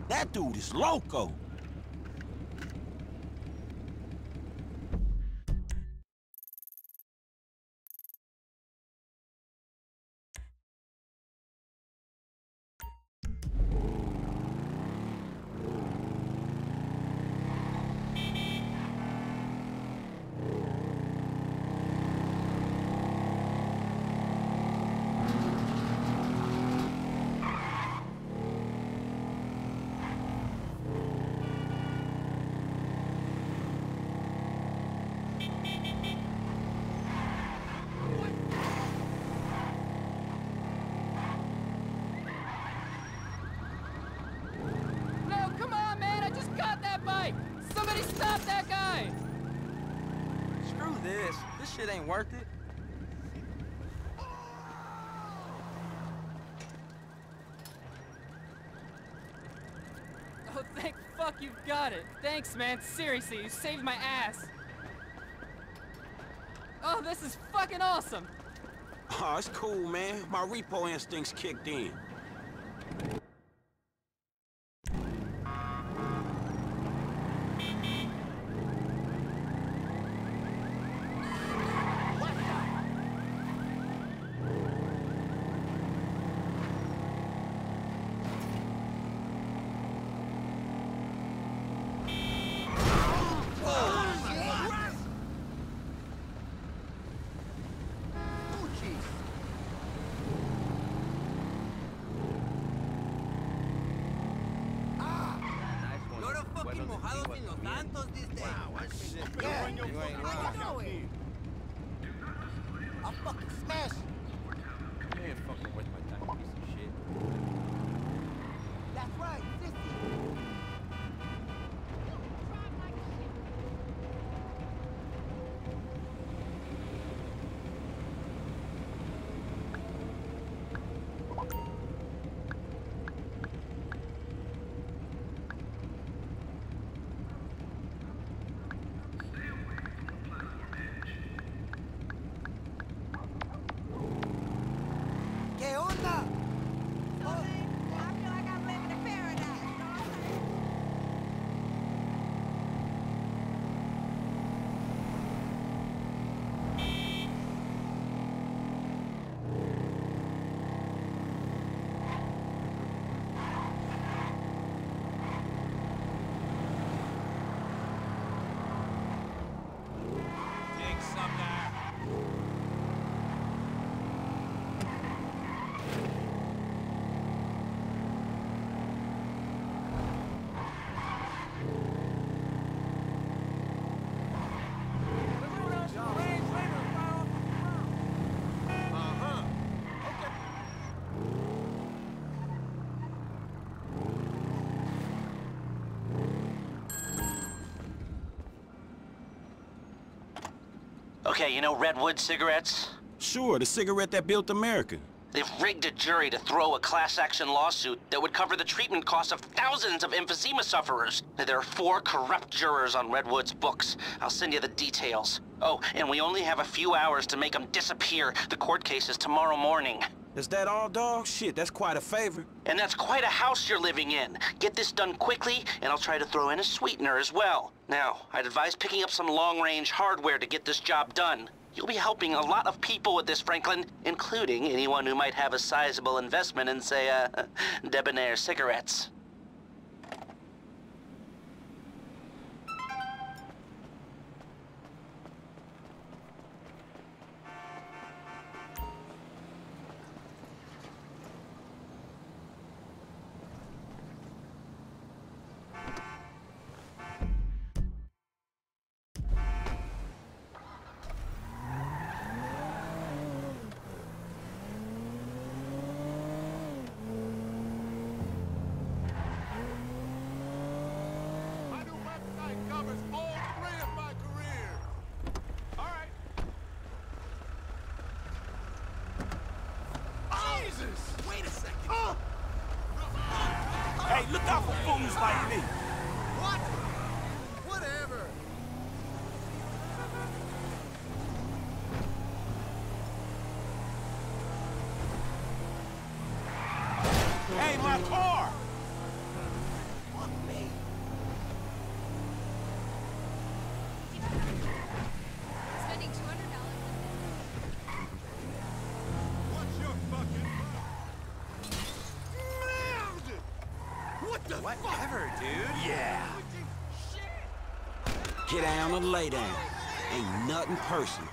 That dude is loco. Somebody stop that guy! Screw this. This shit ain't worth it. Oh, thank fuck you've got it. Thanks, man. Seriously, you saved my ass. Oh, this is fucking awesome. Oh, it's cool, man. My repo instincts kicked in. I'll fucking smash you. You ain't fucking worth my time, piece of shit. That's right, 50. ¿Qué onda? Okay, you know Redwood cigarettes? Sure, the cigarette that built America. They've rigged a jury to throw a class-action lawsuit that would cover the treatment costs of thousands of emphysema sufferers. There are 4 corrupt jurors on Redwood's books. I'll send you the details. Oh, and we only have a few hours to make them disappear. The court case is tomorrow morning. Is that all, dog? Shit, that's quite a favor. And that's quite a house you're living in. Get this done quickly, and I'll try to throw in a sweetener as well. Now, I'd advise picking up some long-range hardware to get this job done. You'll be helping a lot of people with this, Franklin, including anyone who might have a sizable investment in, say, Debonair cigarettes. Hey, look out for fools like me. What? Whatever. Hey, my car! Whatever, dude. Yeah. Get down or lay down. Ain't nothing personal.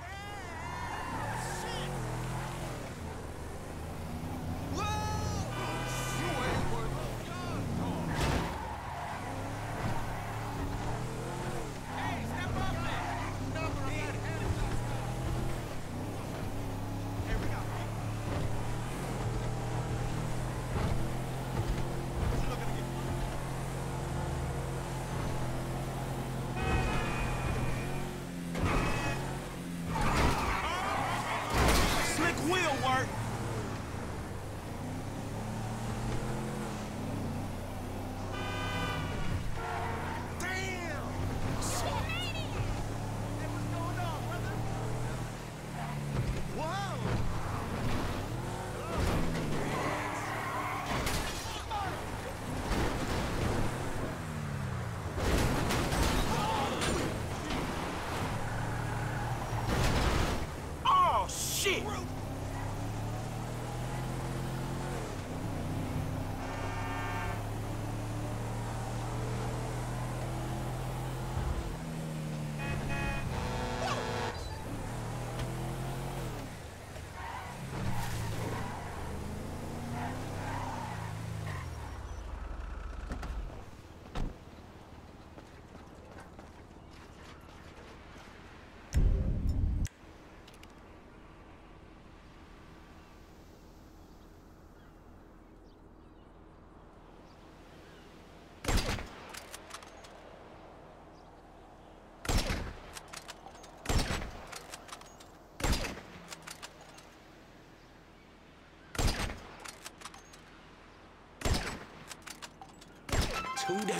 Two down.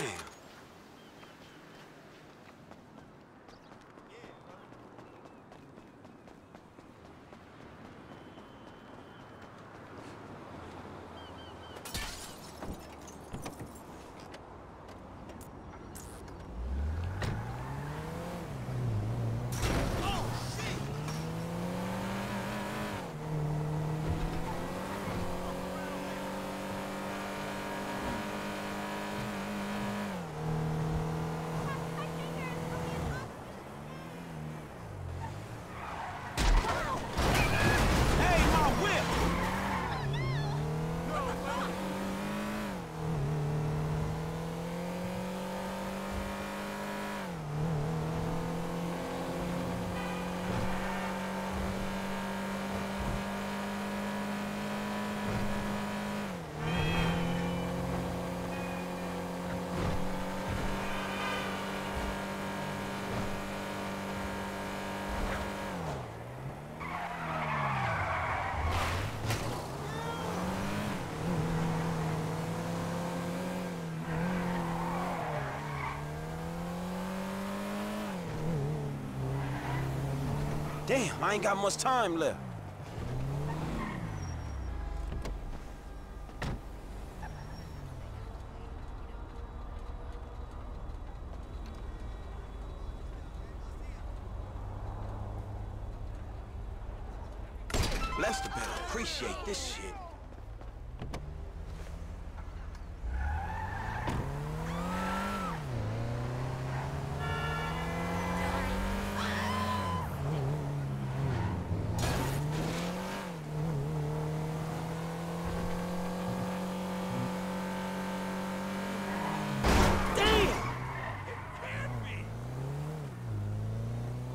Damn, I ain't got much time left. Lester better appreciate this shit.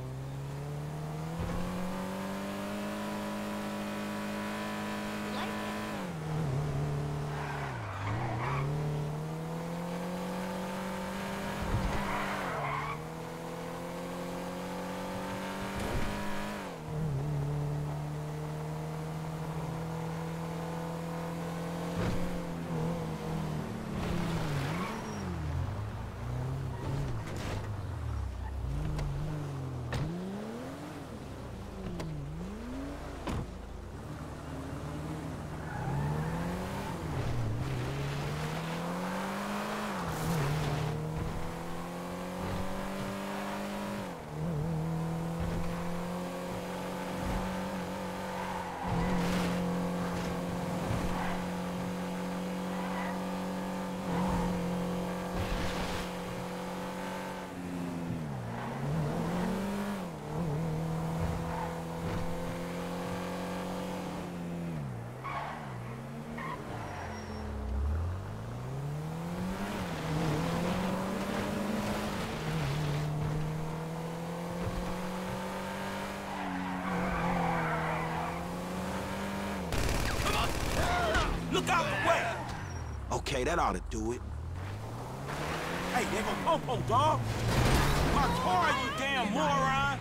Like Look out the way! Okay, that ought to do it. Hey, they gonna popo, dog! My car, you damn moron!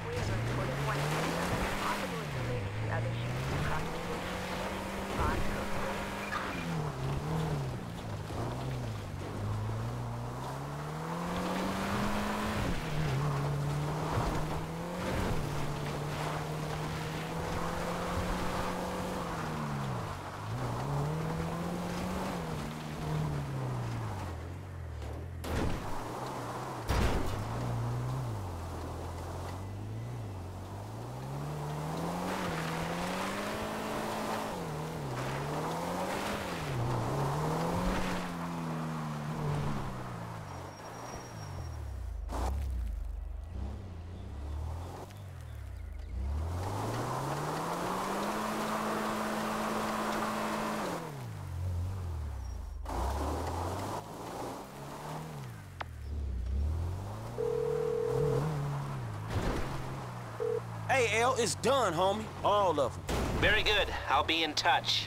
Hey, L, it's done, homie. All of them. Very good. I'll be in touch.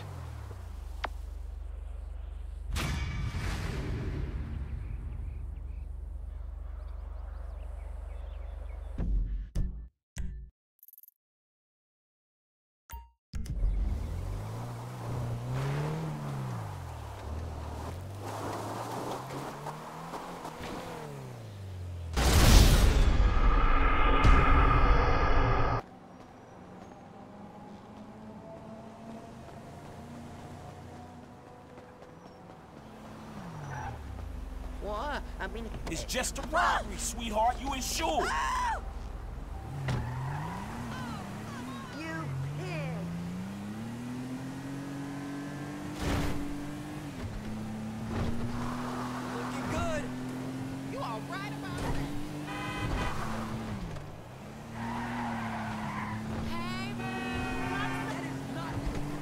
What? I mean... It's just a robbery, sweetheart. You insured. You pig! Looking good. You all right about that? Hey, man! That is not...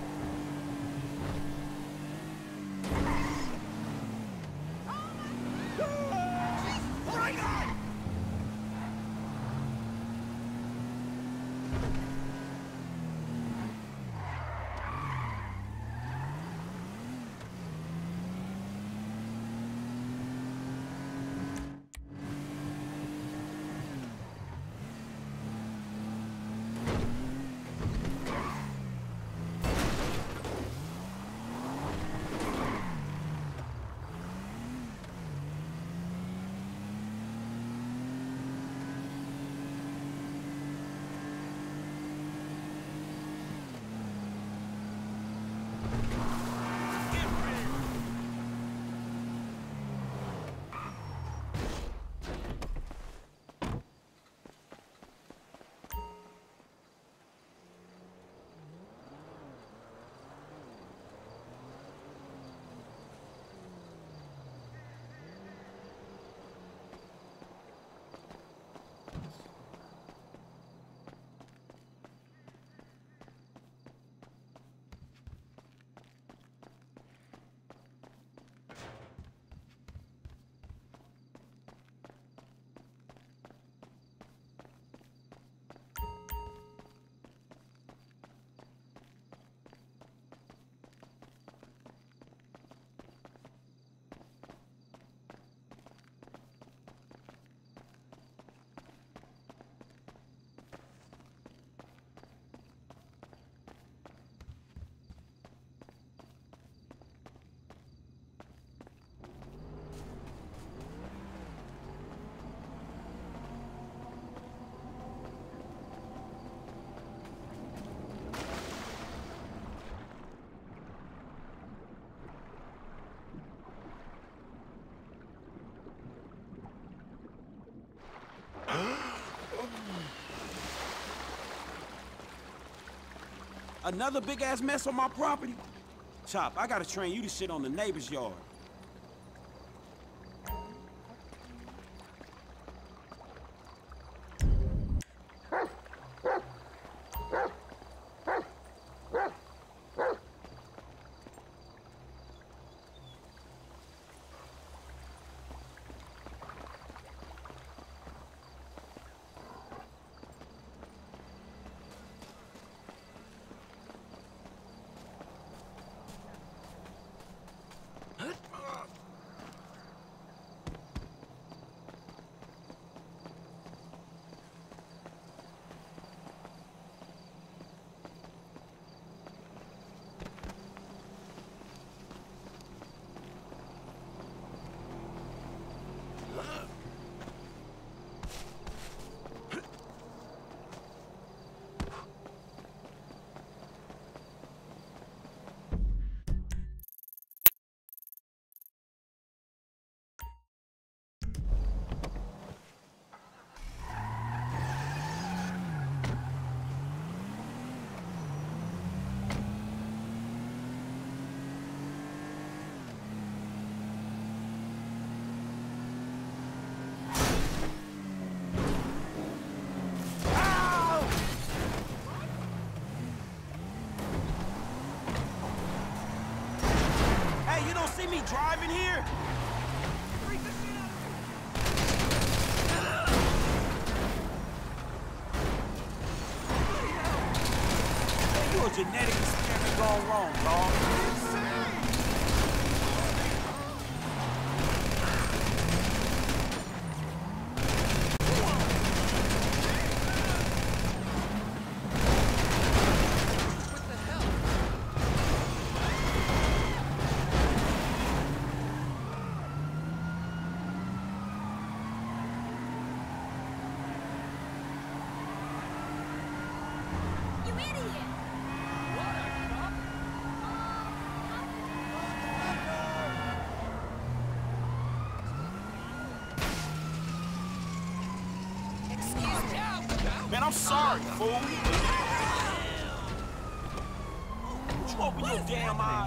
Oh my God! Another big-ass mess on my property? Chop, I gotta train you to sit on the neighbor's yard. driving here? Man, you a genetic experiment gone wrong, dog. You idiot! Excuse me. Man, I'm sorry, fool. Would you open your damn eyes?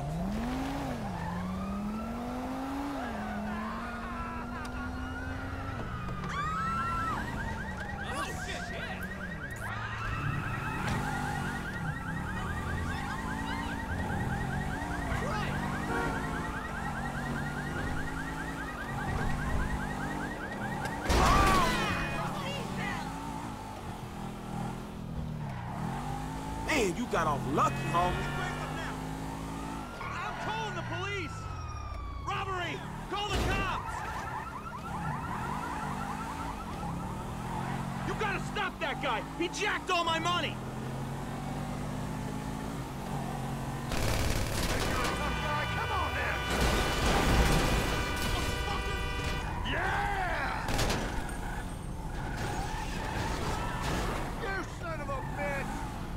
Man, you got off lucky, homie. I'm calling the police! Robbery! Call the cops! You gotta stop that guy! He jacked all my money! You're a tough guy. Come on, then! Yeah! You son of a bitch!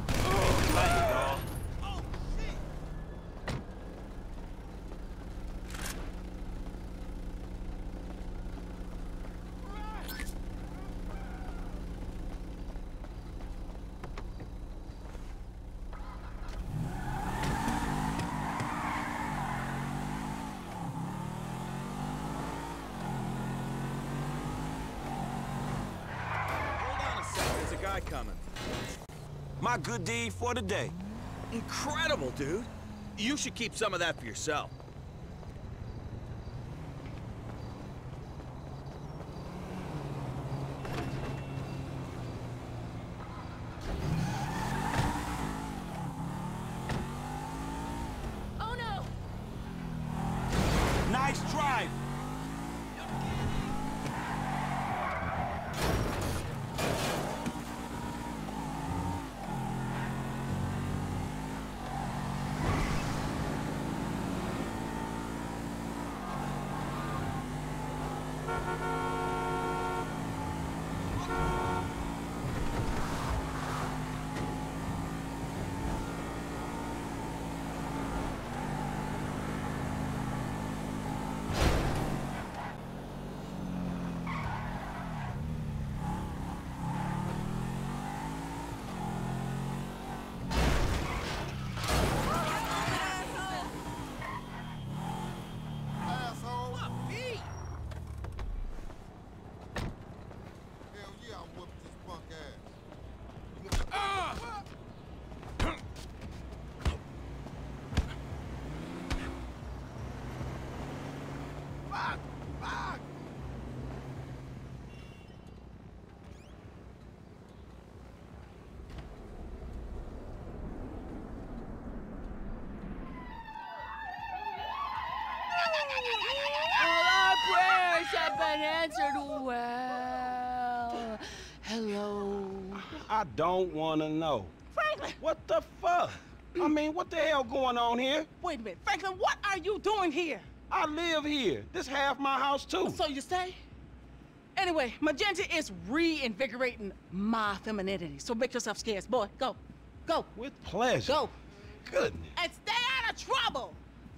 There's a guy coming. My good deed for the day. Incredible, dude. You should keep some of that for yourself. Oh no! Nice drive. All our prayers have been answered well. Hello. I don't want to know. Franklin! What the fuck? I mean, what the hell going on here? Wait a minute. Franklin, what are you doing here? I live here. This half my house, too. So you say? Anyway, Magenta is reinvigorating my femininity. So make yourself scarce. Boy, go. Go. With pleasure. Go. Goodness. And stay out of trouble.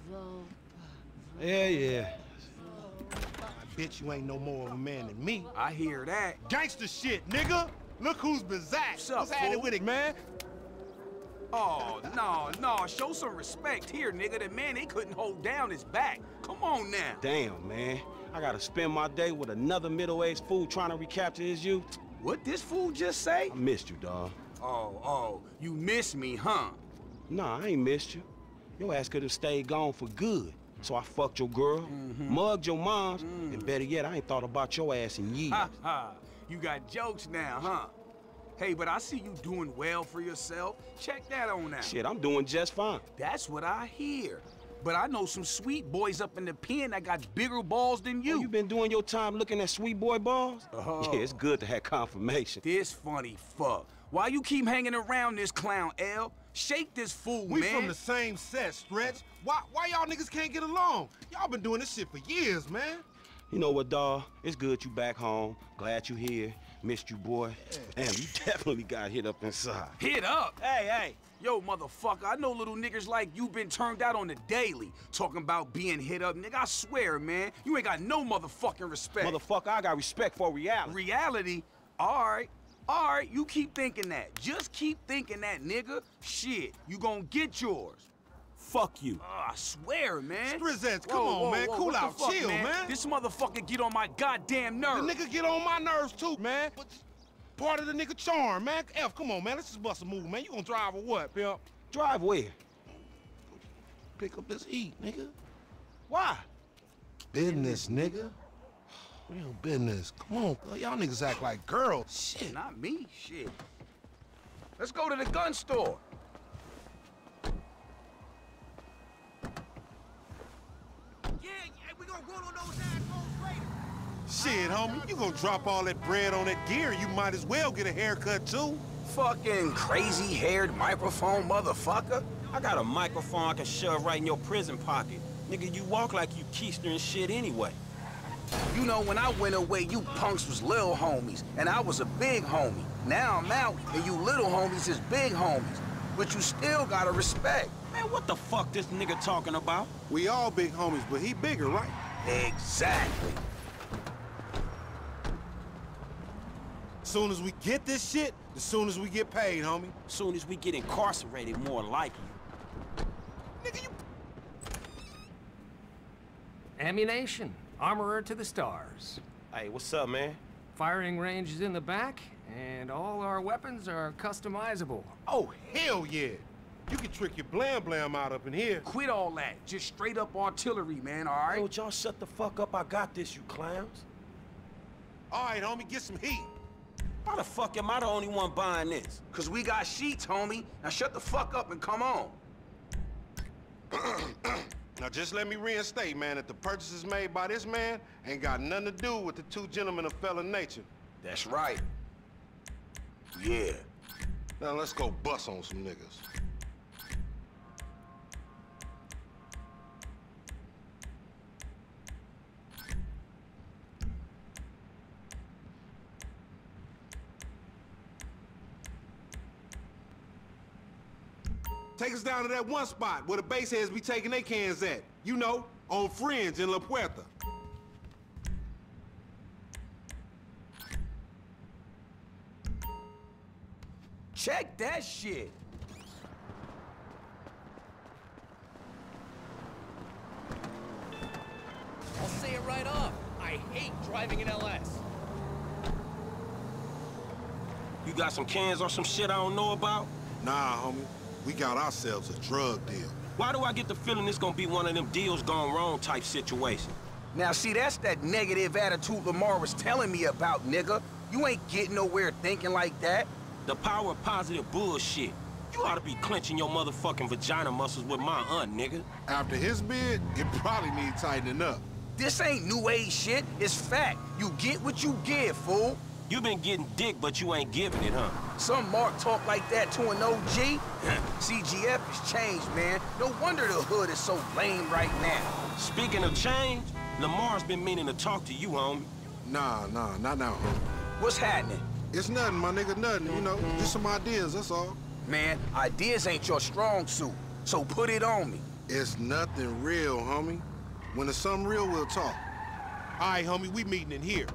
Yeah. I bet you ain't no more of a man than me. I hear that. Gangster shit, nigga. Look who's bazaar. What's up, What's happening fool? with it, man? Oh, no. Show some respect here, nigga. That man, he couldn't hold down his back. Come on now. Damn, man. I gotta spend my day with another middle-aged fool trying to recapture his youth. What this fool just say? I missed you, dawg. Oh, you miss me, huh? Nah, I ain't missed you. Your ass could have stayed gone for good. So I fucked your girl, mugged your moms, and better yet, I ain't thought about your ass in years. Ha ha. You got jokes now, huh? Hey, but I see you doing well for yourself. Check that on out. Shit, I'm doing just fine. That's what I hear. But I know some sweet boys up in the pen that got bigger balls than you. Oh, you been doing your time looking at sweet boy balls? Oh. Yeah, it's good to have confirmation. This funny fuck. Why you keep hanging around this clown, L? Shake this fool, We man. from the same set, Stretch. Why y'all niggas can't get along? Y'all been doing this shit for years, man. You know what, dawg? It's good you back home. Glad you here. Missed you, boy. Damn, you definitely got hit up inside. Hit up? Hey. Yo, motherfucker, I know little niggas like you been turned out on the daily. Talking about being hit up, nigga, I swear, man. You ain't got no motherfucking respect. Motherfucker, I got respect for reality. Reality? All right, you keep thinking that. Just keep thinking that, nigga. Shit, you gonna get yours. Fuck you. I swear, man. Strizzettes, come on, man. Cool what the out, fuck, chill, man. This motherfucker get on my goddamn The nerves. nigga get on my nerves too, man. But part of the nigga charm, man. F, come on, man. Let's just bust a move, man. You gonna drive or what, pimp? Drive where? Pick up this heat, nigga. Why? Business, nigga. Real business. Come on, y'all niggas act like girls. Shit. Not me, shit. Let's go to the gun store. We gonna roll on those assholes later. Shit, homie. You gonna drop all that bread on that gear, you might as well get a haircut, too. Fucking crazy-haired microphone motherfucker. I got a microphone I can shove right in your prison pocket. Nigga, you walk like you keister and shit anyway. You know, when I went away, you punks was little homies, and I was a big homie. Now I'm out, and you little homies is big homies. But you still gotta respect. Man, what the fuck this nigga talking about? We all big homies, but he bigger, right? Exactly. Soon as we get this shit, as soon as we get paid, homie. Soon as we get incarcerated, more likely. Nigga, you... Ammunition. Armorer to the stars. Hey, what's up, man? Firing range is in the back, and all our weapons are customizable. Oh, hell yeah. You can trick your blam blam out up in here. Quit all that. Just straight up artillery, man, all right? Yo, y'all shut the fuck up. I got this, you clowns. All right, homie, get some heat. Why the fuck am I the only one buying this? Cause we got sheets, homie. Now shut the fuck up and come on. Now just let me reinstate, man, that the purchases made by this man ain't got nothing to do with the two gentlemen of felon nature. That's right. Yeah. Now let's go bust on some niggas. Take us down to that one spot where the baseheads be taking their cans at. You know, on Fringe in La Puerta. Check that shit. I'll say it right off. I hate driving an LS. You got some cans or some shit I don't know about? Nah, homie. We got ourselves a drug deal. Why do I get the feeling this gonna be one of them deals gone wrong type situations? Now, see, that's that negative attitude Lamar was telling me about, nigga. You ain't getting nowhere thinking like that. The power of positive bullshit. You ought to be clenching your motherfucking vagina muscles with my aunt, nigga. After his bid, it probably needs tightening up. This ain't new age shit. It's fact. You get what you give, fool. You been getting dick, but you ain't giving it, huh? Some Mark talk like that to an OG? CGF has changed, man. No wonder the hood is so lame right now. Speaking of change, Lamar's been meaning to talk to you, homie. Nah, not now, homie. What's happening? It's nothing, my nigga, nothing, you know. Just some ideas, that's all. Man, ideas ain't your strong suit, so put it on me. It's nothing real, homie. When it's something real, we'll talk. All right, homie, we meeting in here.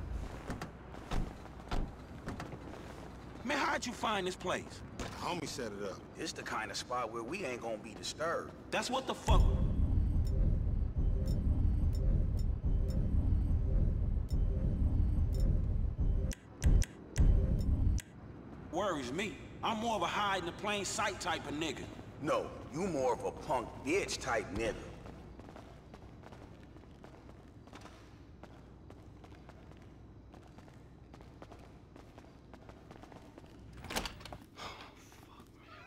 Man, how'd you find this place? Homie set it up. It's the kind of spot where we ain't gonna be disturbed. That's what the fuck... worries me. I'm more of a hide in the plain sight type of nigga. No, you more of a punk bitch type nigga.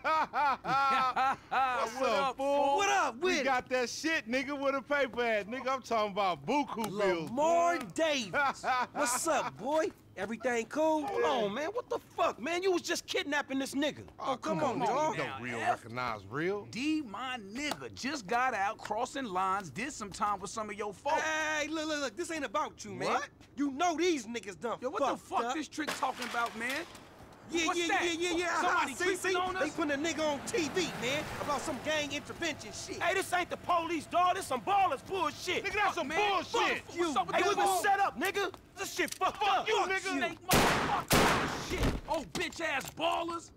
What's up, fool? What up with We it? got that shit, nigga, with a paper at. Nigga, I'm talking about buku bills. Lamar Davis. What's up, boy? Everything cool? Hold on, man. What the fuck, man? You was just kidnapping this nigga. Oh, come on, dog. You don't real recognize real. D, my nigga, just got out crossing lines, did some time with some of your folks. Hey, look. This ain't about you, man. What? You know these niggas done Yo, what the fuck up. this trick talking about, man? Yeah. Somebody See, creeping on us? They putting a nigga on TV, man, about some gang intervention shit. Hey, this ain't the police, dog. This some ballers bullshit. Nigga, that's some bullshit. What's up with Hey, this we was bull? set up, nigga. This shit fucked up. you, Fuck nigga. Snake motherfucker. Shit. Oh, bitch-ass ballers.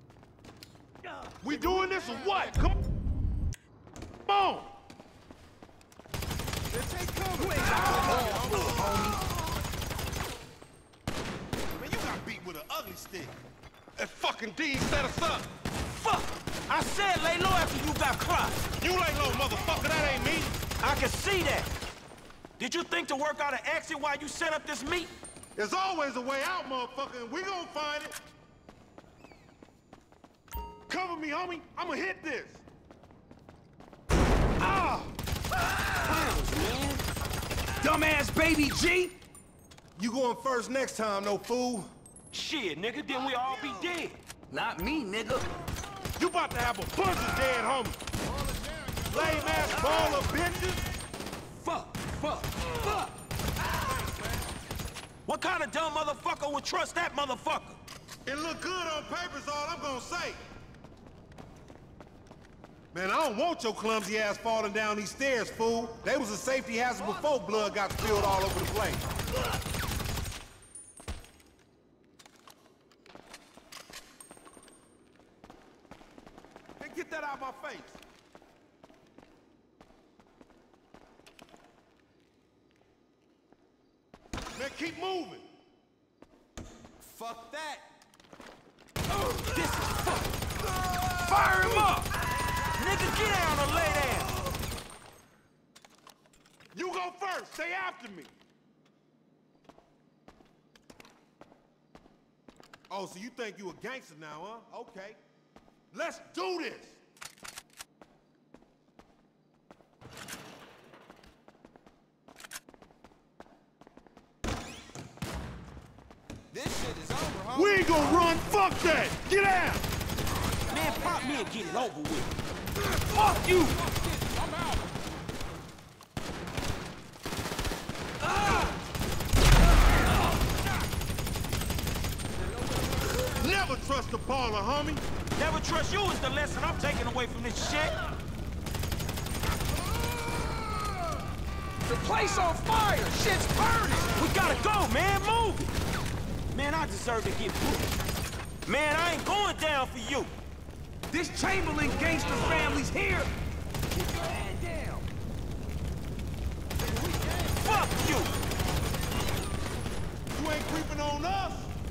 We doing this or what? Come on. Take cover. Man, you got beat with an ugly stick. That fucking D set us up. Fuck! I said lay low after you got crossed. You lay low, motherfucker. That ain't me. I can see that. Did you think to work out an exit while you set up this meet? There's always a way out, motherfucker, and we gonna find it. Cover me, homie. I'ma hit this. Ah! Dumbass baby G. You going first next time, no fool. Shit, nigga, then we all be dead. Not me, nigga. You about to have a bunch of dead homies. Lame ass baller bitches. Fuck. What kind of dumb motherfucker would trust that motherfucker? It look good on paper is all I'm gonna say. Man, I don't want your clumsy ass falling down these stairs, fool. They was a safety hazard before blood got spilled all over the place. Hey, get that out of my face. Man, keep moving. Fuck that. This is fuck. Fire him up. Nigga, get down or lay down. You go first. Stay after me. Oh, so you think you a gangster now, huh? Okay. Let's do this. This shit is over, homie. We ain't gonna run. Fuck that. Get out. Man, pop me and get it over with. Fuck you. Never trust a baller, homie. Never trust you is the lesson I'm taking away from this shit. The place on fire. Shit's burning. We gotta go, man. Move it. Man, I deserve to get booked. Man, I ain't going down for you. This Chamberlain gangster family's here. Keep your head down. Fuck you. You ain't creeping on us.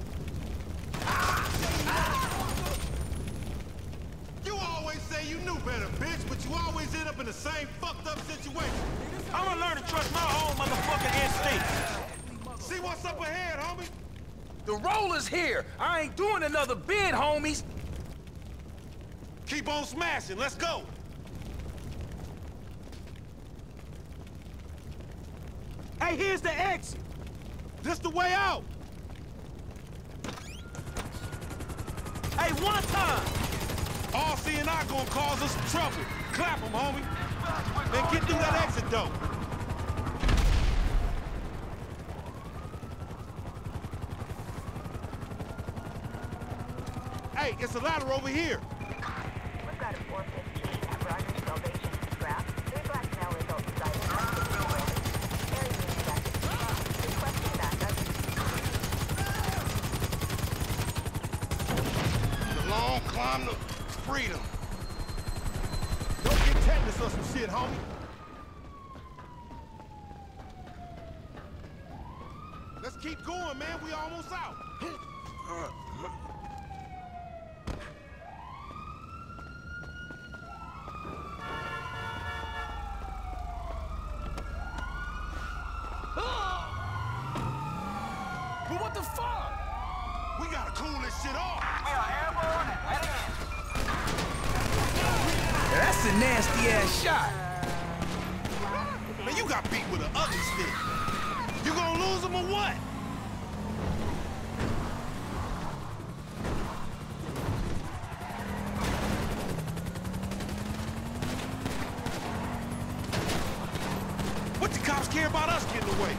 You always say you knew better, bitch, but you always end up in the same fucked up situation. I'm gonna learn to trust my own motherfucking instincts. See what's up ahead, homie? The roller's here. I ain't doing another bid, homies. Keep on smashing. Let's go. Hey, here's the exit. This the way out. Hey, one time. RC and I gonna cause us some trouble. Clap them, homie. Then get through that exit, though. Hey, it's a ladder over here. We've got a 415 at Rogers Salvation. Scrap. 3 black male adults died in the building. Area inspected. Requesting backup. The long climb to freedom. Don't get tetanus or some shit, homie. Let's keep going, man. We almost out. But what the fuck? We gotta cool this shit off. We are airborne and heading in. That's a nasty-ass shot. Man, you got beat with an ugly stick. You gonna lose him or what? What the cops care about us getting away?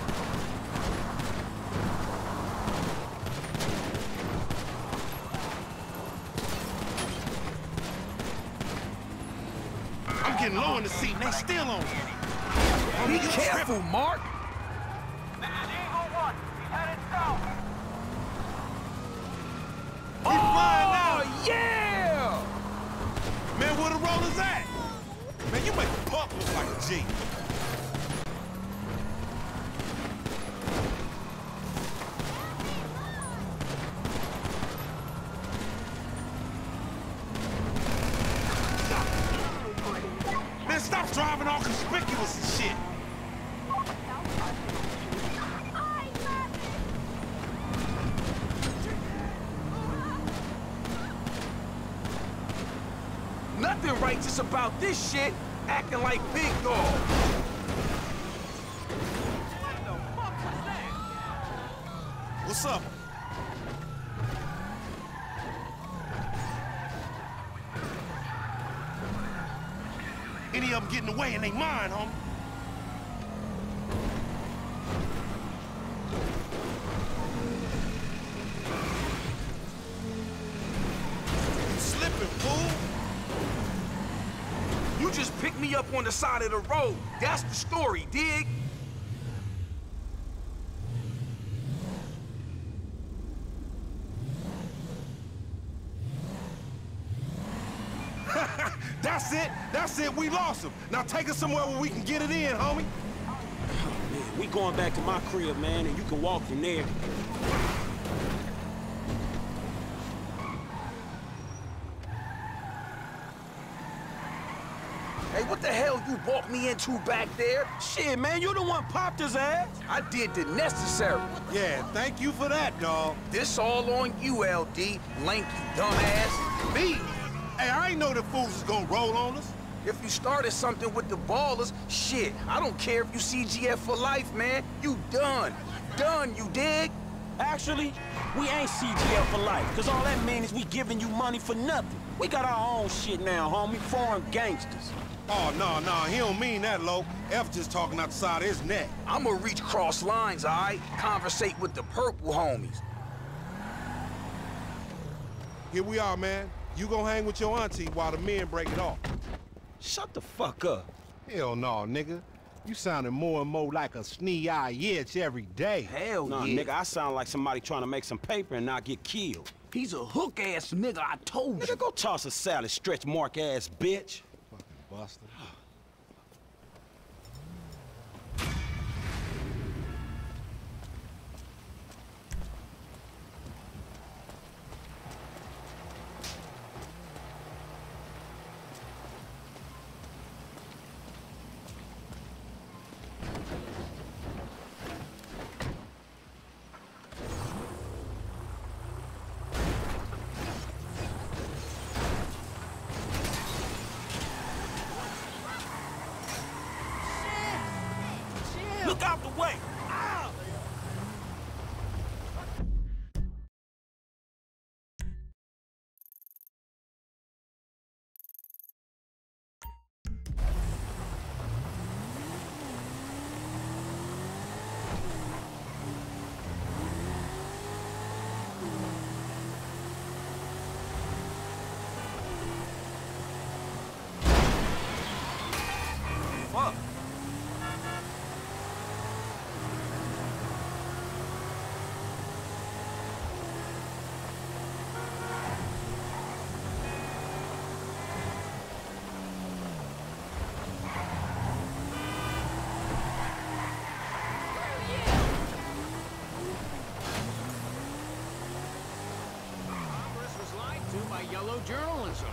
I'm getting low in the seat and they still on me. Be careful, Mark. This is Eagle 1. He's headed south. He's flying now. Yeah! Man, where the rollers at? Man, you make the pump look like a G. Man, stop driving all conspicuous and shit. Nothing righteous about this shit, acting like big dog. What's up? Any of them getting away and they mine, homie. You slipping, fool. You just picked me up on the side of the road. That's the story, dig? That's it, we lost him. Now take us somewhere where we can get it in, homie. Man, we going back to my crib, man, and you can walk from there. Hey, what the hell you brought me into back there? Shit, man, you the one popped his ass. I did the necessary. Yeah, thank you for that, dawg. This all on you, LD, lanky dumbass. Me? Hey, I ain't know the fools was gonna roll on us. If you started something with the ballers, shit, I don't care if you CGF for life, man. You done. Done, you dig? Actually, we ain't CGL for life, because all that means is we giving you money for nothing. We got our own shit now, homie. Foreign gangsters. Oh, no, he don't mean that, Lo. F just talking out the side of his neck. I'ma reach cross lines, all right? Conversate with the purple homies. Here we are, man. You gonna hang with your auntie while the men break it off. Shut the fuck up. Hell no, nigga. You sounding more and more like a snee-eye itch every day. Hell Nah, yeah. nigga, I sound like somebody trying to make some paper and not get killed. He's a hook-ass nigga, I told you. Nigga, go toss a salad, stretch mark-ass bitch. Fucking buster. Look out the way! Fuck. Yellow journalism.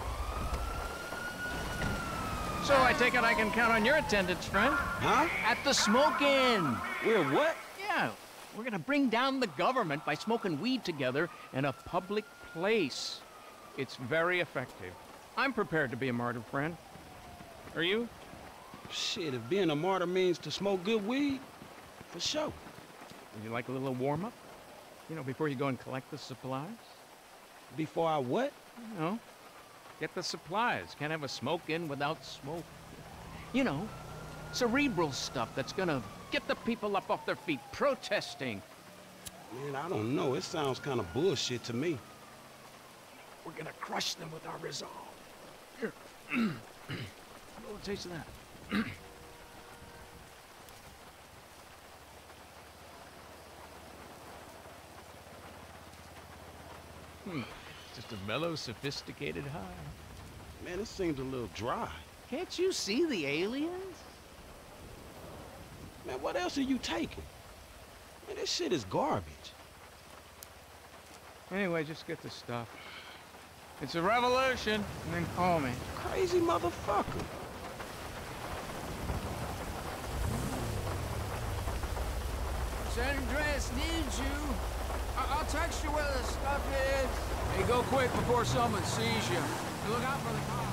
So I take it I can count on your attendance, friend? Huh? At the smoke-in. We're what? Yeah, we're gonna bring down the government by smoking weed together in a public place. It's very effective. I'm prepared to be a martyr, friend. Are you? Shit, if being a martyr means to smoke good weed, for sure. Would you like a little warm-up? You know, before you go and collect the supplies? Before I what? You know, get the supplies. Can't have a smoke in without smoke. You know, cerebral stuff that's gonna get the people up off their feet, protesting. Man, I don't know. It sounds kind of bullshit to me. We're gonna crush them with our resolve. Here. A little taste of that. Just a mellow, sophisticated high. Man, it seems a little dry. Can't you see the aliens? Man, what else are you taking? Man, this shit is garbage. Anyway, just get the stuff. It's a revolution, and then call me. Crazy motherfucker. San Andreas needs you. I'll text you where the stuff is. Hey, go quick before someone sees you. Look out for the cops.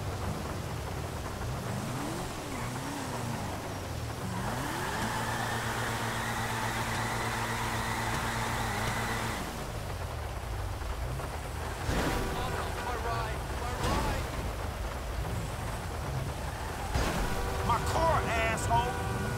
My car, asshole!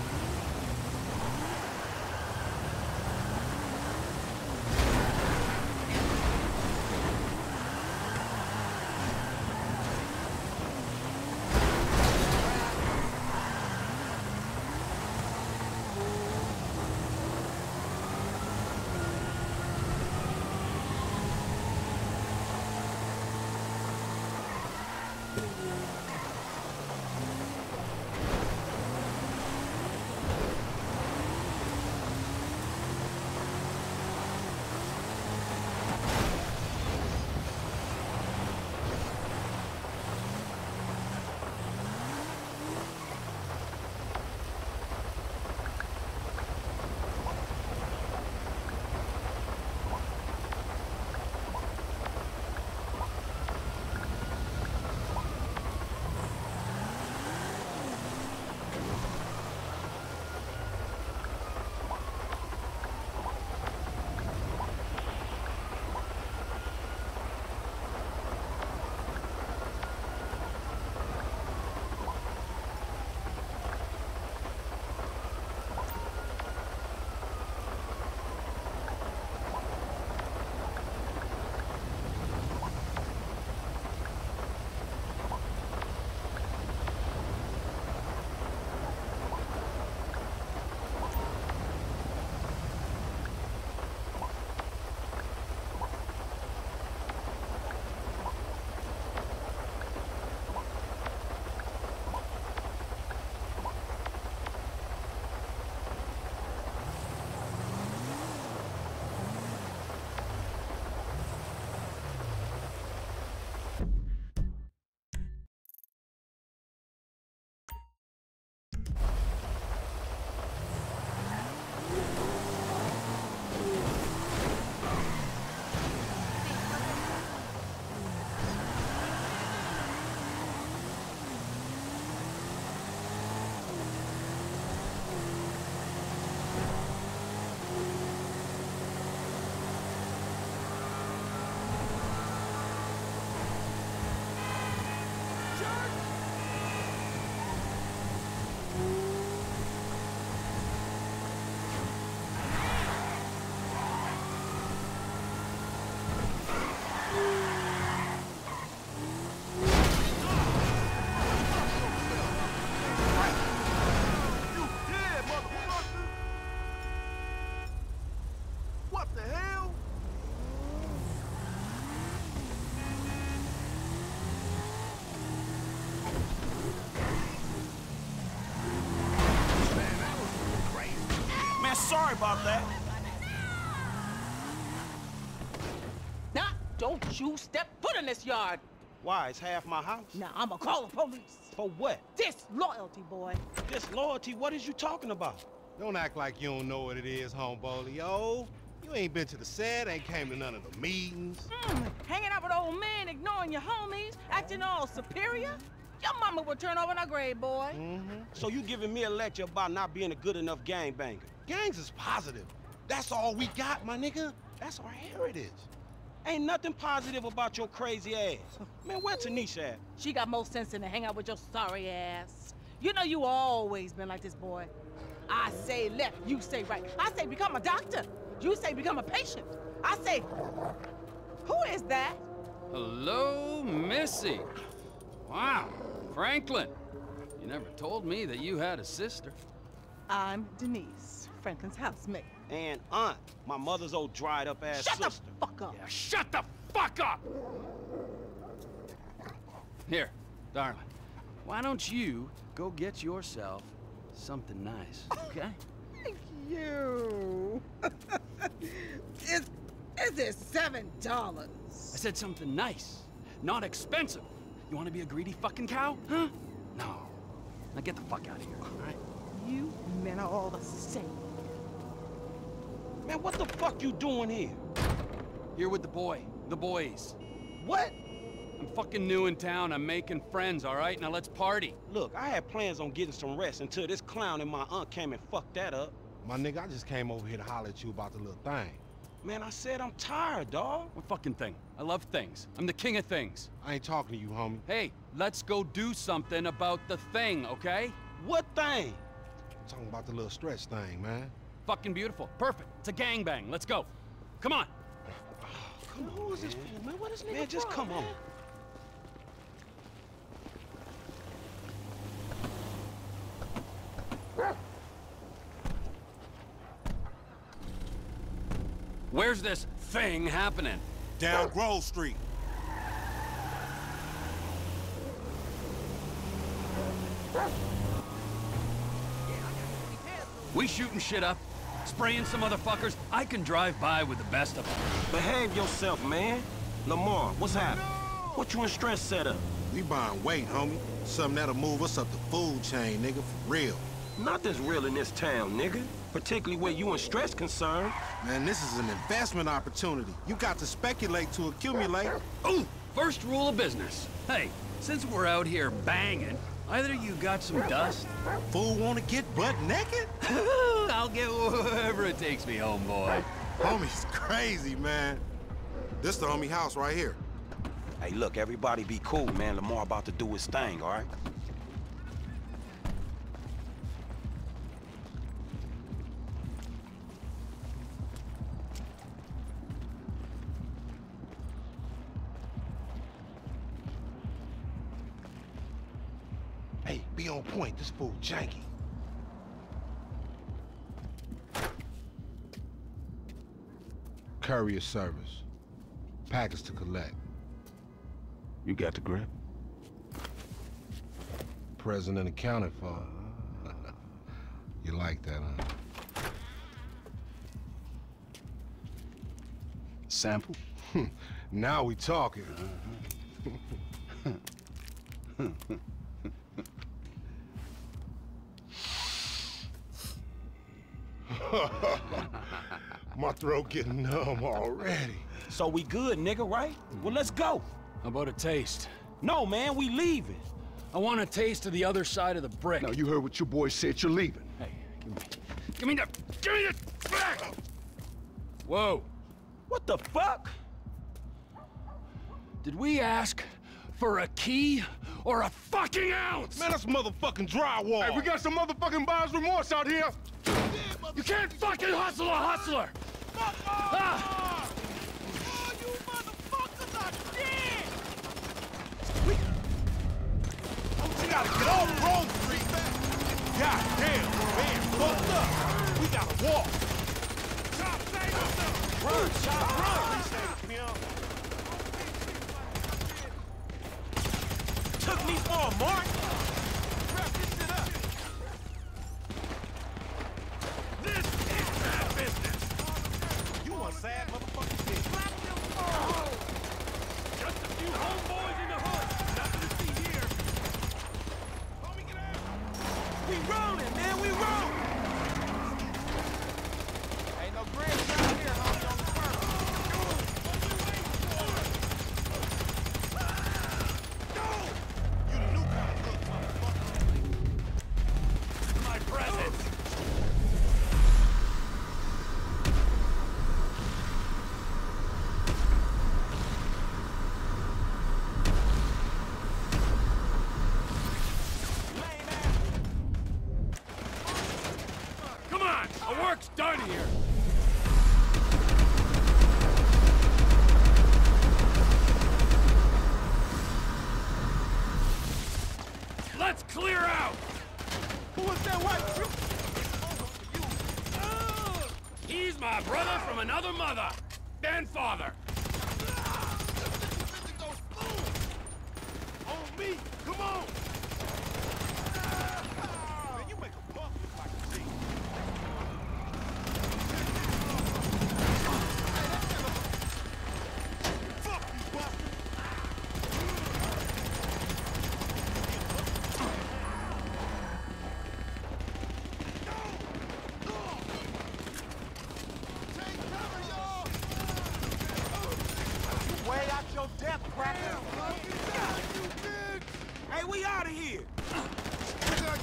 Sorry about that. Now, don't you step foot in this yard. Why? It's half my house. Now, I'ma call the police. For what? Disloyalty, boy. Disloyalty? What is you talking about? Don't act like you don't know what it is, homeboy. Yo, you ain't been to the set, ain't came to none of the meetings. Hanging out with old men, ignoring around your homies, acting all superior, your mama would turn over in her grave, boy. So you giving me a lecture about not being a good enough gangbanger? Gangs is positive. That's all we got, my nigga. That's our heritage. Ain't nothing positive about your crazy ass. Man, where Tanisha at? She got more sense than to hang out with your sorry ass. You know you always been like this, boy. I say left, you say right. I say become a doctor. You say become a patient. I say, who is that? Hello, Missy. Wow, Franklin. You never told me that you had a sister. I'm Denise, Franklin's housemate. And Aunt, my mother's old dried up ass sister. Shut the fuck up. Yeah, shut the fuck up! Here, darling, why don't you go get yourself something nice, okay? Thank you. Is it $7? I said something nice, not expensive. You want to be a greedy fucking cow, huh? No. Now get the fuck out of here, all right? You men are all the same. Man, what the fuck you doing here? Here with the boys. What? I'm fucking new in town. I'm making friends, all right? Now let's party. Look, I had plans on getting some rest until this clown and my aunt came and fucked that up. My nigga, I just came over here to holler at you about the little thing. Man, I said I'm tired, dawg. What fucking thing? I love things. I'm the king of things. I ain't talking to you, homie. Hey, let's go do something about the thing, okay? What thing? I'm talking about the little stretch thing, man. Fucking beautiful. Perfect. It's a gangbang. Let's go. Come on. Come on, who is this for, man? What is nigga? Man, just come on. Where's this thing happening? Down Grove Street. We shooting shit up, spraying some motherfuckers. I can drive by with the best of them. Behave yourself, man. Lamar, what's happening? What you and Stress set up? We buying weight, homie. Something that'll move us up the food chain, nigga, for real. Nothing's real in this town, nigga. Particularly where you and Stress concerned. Man, this is an investment opportunity. You got to speculate to accumulate. Ooh, first rule of business. Hey, since we're out here banging, either you got some dust. Fool wanna get butt naked? I'll get wherever it takes me home, boy. Homie's crazy, man. This the homie house right here. Hey, look, everybody be cool, man. Lamar about to do his thing, all right? Hey, be on point. This fool janky. Courier service. Package to collect. You got the grip? Present and accounted for. You like that, huh? Sample? Now we talking. My throat getting numb already. So we good, nigga, right? Well, let's go. How about a taste? No, man, we leaving. I want a taste of the other side of the brick. Now, you heard what your boy said. You're leaving. Hey, give me the back! Whoa. What the fuck? Did we ask for a key or a fucking ounce? Man, that's motherfucking drywall. Hey, we got some motherfucking buyer's remorse out here. You can't fucking hustle a hustler! Ah! Oh, you motherfuckers are dead! We gotta get off Grove Street, man. God damn, man, fucked up. We gotta walk. Chop, save yourself. Run, Chop, run. Took me for a mark? Wrap this shit up. This is bad business. You a sad motherfucking bitch. Just a few homeboys in the hood. Nothing to see here. Homie, get out. We rolling, man, we rolling. Ain't no grits out here, homie, on the first. Let's clear out! Who was that white He's my brother from another mother and father. On me, come on! Man, you make a punk look like a G. Fuck you, Buster! Way out your death, cracker! Hey, we out of here! Find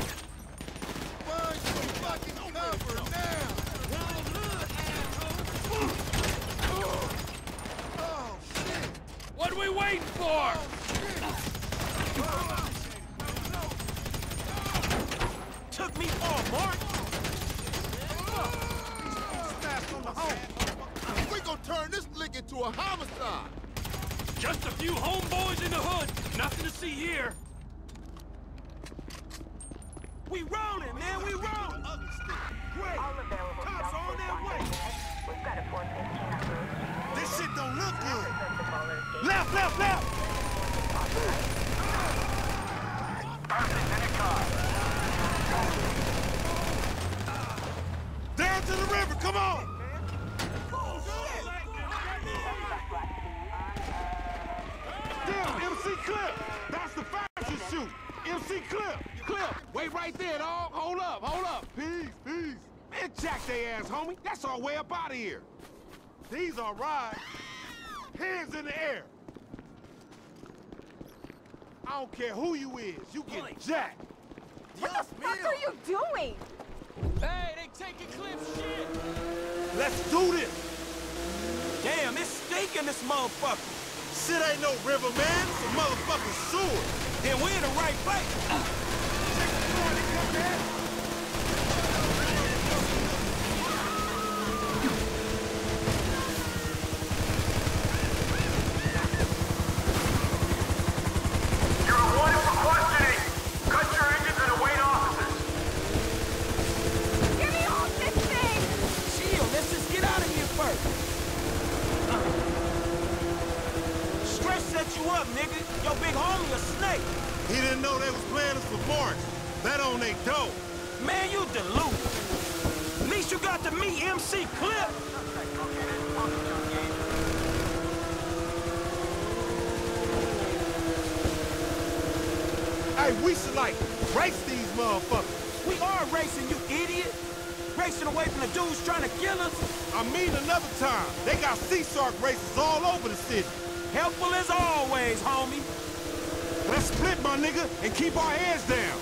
some fucking cover now! Oh, shit! What are we waiting for? Took me for a mark. We gonna turn this lick into a homicide! Just a few homeboys in the hood. Nothing to see here. We rolling, man, we rolling. Great! All available Cops stops on with their way! We've got a 415 on Grove Street. This shit don't look good! Left, left, left! Down to the river, come on! Damn, MC Clip! That's the fashion shoot! MC Clip! Clip! Wait right there, dog! Hold up, hold up! Peace, peace! Man, jack they ass, homie! That's our way up out of here! These are rides. Hands in the air! I don't care who you is, you get jacked! What the fuck are you doing? Hey, they taking Cliff's shit! Let's do this! Damn, it's stinking this motherfucker. Shit ain't no river, man. It's a motherfucking sewer. Then we're in the right place. You're wanted for questioning. Cut your engines and await officers. Give me all this thing! Chill, let's just get out of here first. Stretch set you up, nigga. Your big homie a snake. He didn't know they was planning for March. That on they dope. Man, you deluded. At least you got to meet MC Clip. Hey, we should, like, race these motherfuckers. We are racing, you idiot. Racing away from the dudes trying to kill us. I mean another time. They got sea shark races all over the city. Helpful as always, homie. Let's split, my nigga, and keep our heads down.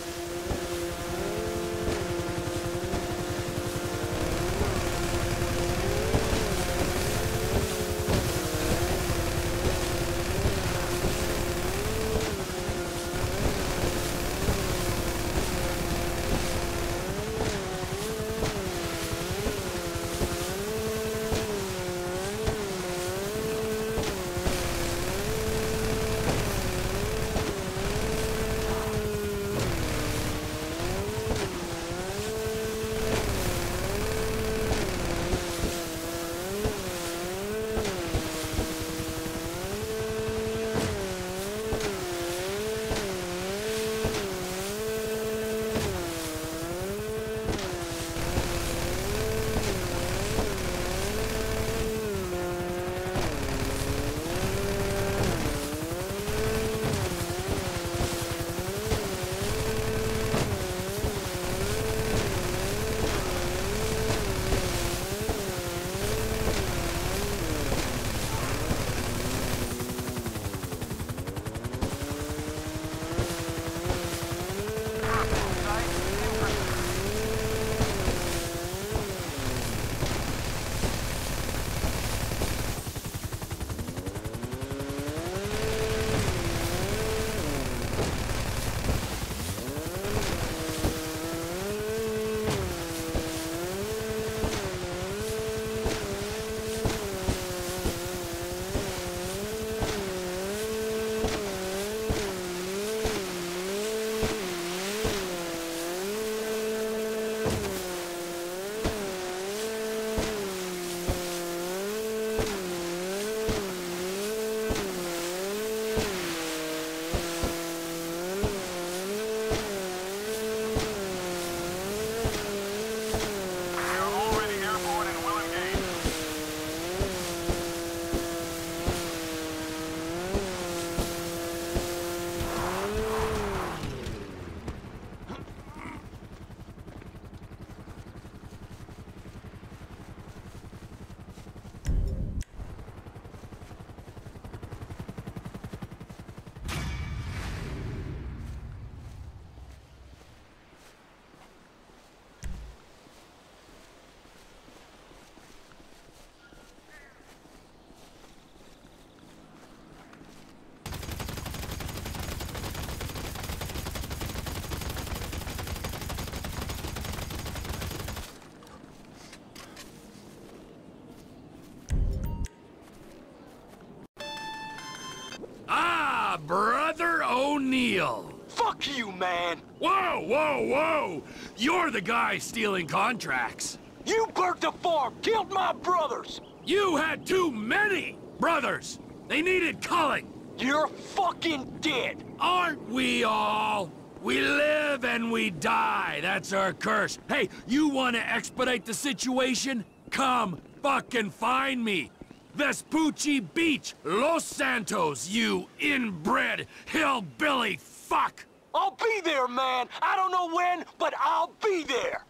Ah, Brother O'Neill. Fuck you, man! Whoa, whoa, whoa! You're the guy stealing contracts. You burnt the farm, killed my brothers! You had too many brothers! They needed culling! You're fucking dead! Aren't we all? We live and we die, that's our curse. Hey, you wanna expedite the situation? Come fucking find me! Vespucci Beach, Los Santos, you inbred hillbilly fuck! I'll be there, man! I don't know when, but I'll be there!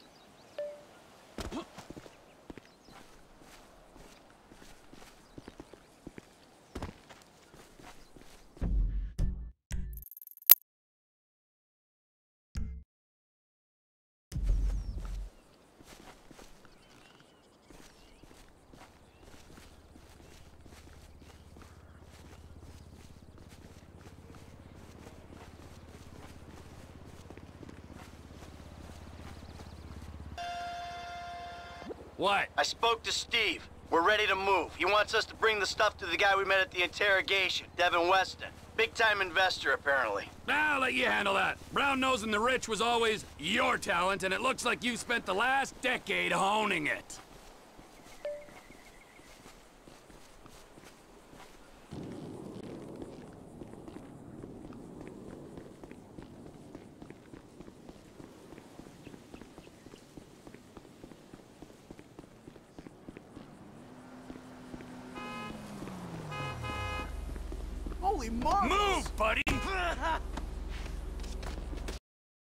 What? I spoke to Steve. We're ready to move. He wants us to bring the stuff to the guy we met at the interrogation, Devin Weston. Big-time investor, apparently. I'll let you handle that. Brown-nosing the rich was always your talent, and it looks like you spent the last decade honing it. Holy marbles! Move, buddy!